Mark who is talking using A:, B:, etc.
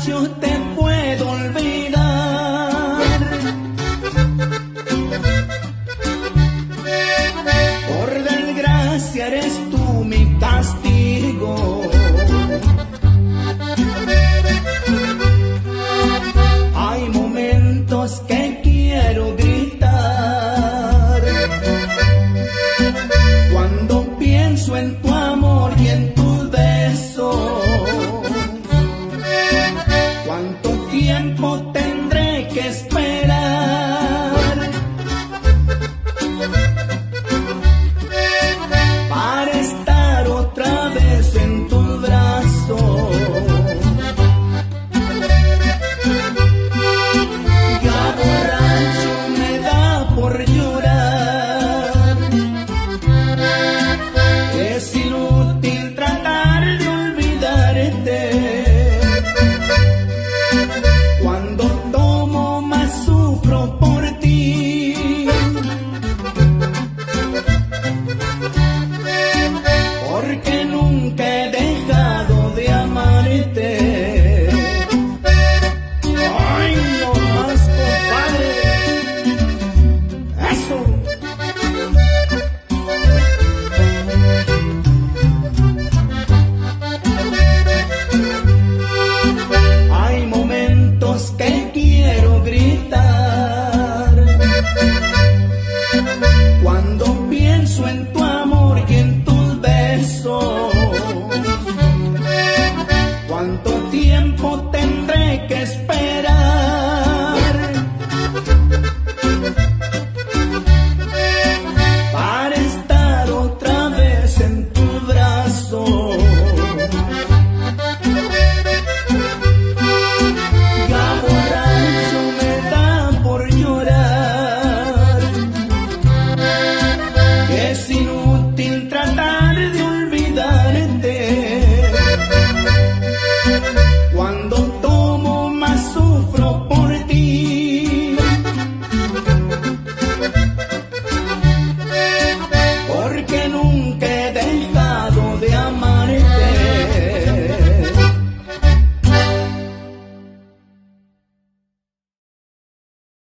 A: borracho te puedo olvidar. Por desgracia eres tú mi castigo. Hay momentos que quiero gritar cuando pienso en tu amor y en tus besos. ¿Cuánto tiempo tendré que esperar para estar otra vez en tus brazos? Ya borracho me da por llorar. Es inútil tratar de olvidarte. Cuando tomo más sufro por ti. Porque nunca he dejado de amarte. Ay, no más, compadre. Eso. Hay momentos que quiero gritar cuando pienso en tu amor y en tus besos. ¿Cuánto tiempo tendré que esperar